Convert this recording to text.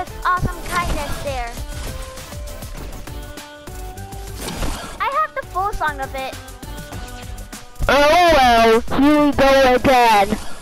with awesome kindness there. I have the full song of it. Oh well, here we go again.